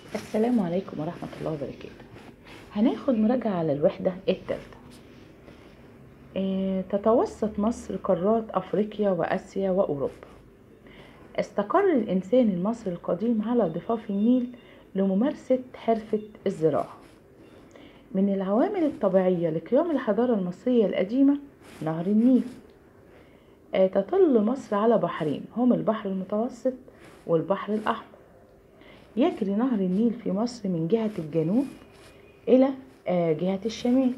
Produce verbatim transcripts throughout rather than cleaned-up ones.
السلام عليكم ورحمة الله وبركاته. هناخد مراجعة على الوحدة الثالثة. اه تتوسط مصر قارات أفريقيا وآسيا وأوروبا. استقر الإنسان المصري القديم على ضفاف النيل لممارسة حرفة الزراعة. من العوامل الطبيعية لقيام الحضارة المصرية القديمة نهر النيل. اه تطل مصر على بحرين هم البحر المتوسط والبحر الأحمر. يجري نهر النيل في مصر من جهة الجنوب إلى جهة الشمال.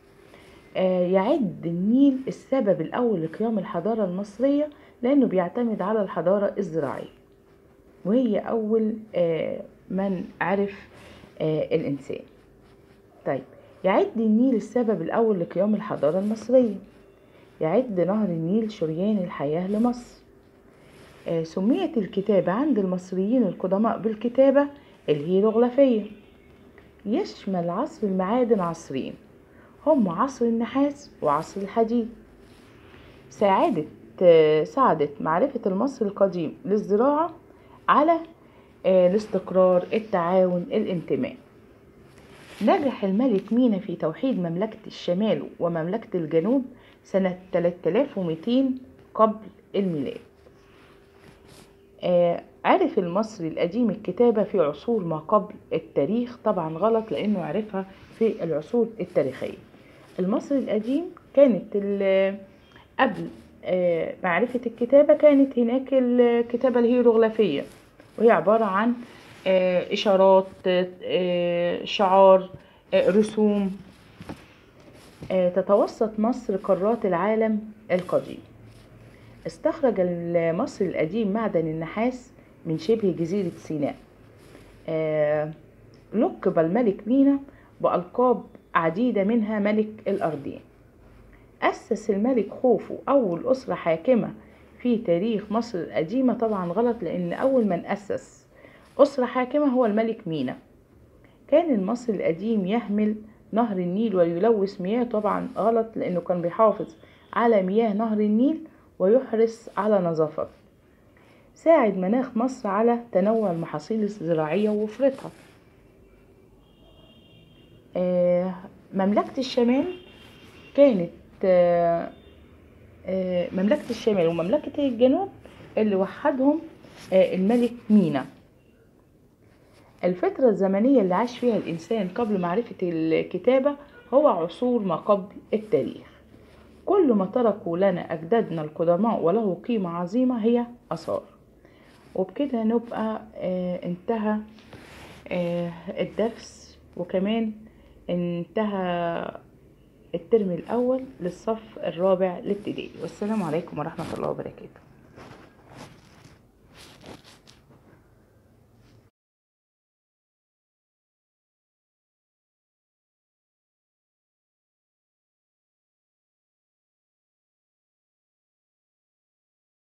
يعد النيل السبب الأول لقيام الحضارة المصرية لأنه بيعتمد على الحضارة الزراعية، وهي أول من عرف الإنسان. طيب، يعد النيل السبب الأول لقيام الحضارة المصرية. يعد نهر النيل شريان الحياة لمصر. سميت الكتابة عند المصريين القدماء بالكتابة الهيروغليفية. يشمل عصر المعادن عصرين هم عصر النحاس وعصر الحديد. ساعدت ساعدت معرفة المصري القديم للزراعة على الاستقرار، التعاون، الانتماء. نجح الملك مينا في توحيد مملكة الشمال ومملكة الجنوب سنة ثلاثة آلاف ومئتين قبل الميلاد. عرف المصري القديم الكتابة في عصور ما قبل التاريخ. طبعا غلط، لأنه عرفها في العصور التاريخية. المصري القديم كانت قبل معرفة الكتابة كانت هناك الكتابة الهيروغليفية، وهي عبارة عن إشارات، شعار، رسوم. تتوسط مصر قارات العالم القديم. استخرج المصري القديم معدن النحاس من شبه جزيرة سيناء. لقب الملك مينا بألقاب عديدة منها ملك الأرضين. أسس الملك خوفو أول أسرة حاكمة في تاريخ مصر القديمة. طبعا غلط، لأن أول من أسس أسرة حاكمة هو الملك مينا. كان المصري القديم يهمل نهر النيل ويلوث مياه. طبعا غلط، لأنه كان بيحافظ على مياه نهر النيل ويحرص على نظافته. ساعد مناخ مصر على تنوع المحاصيل الزراعية ووفرتها. مملكة الشمال كانت مملكة الشمال ومملكة الجنوب اللي وحدهم الملك مينا. الفترة الزمنية اللي عاش فيها الإنسان قبل معرفة الكتابة هو عصور ما قبل التاريخ. كل ما تركوا لنا أجدادنا القدماء وله قيمة عظيمة هي آثار. وبكده نبقى انتهى الدرس، وكمان انتهى الترم الأول للصف الرابع الابتدائي. والسلام عليكم ورحمة الله وبركاته.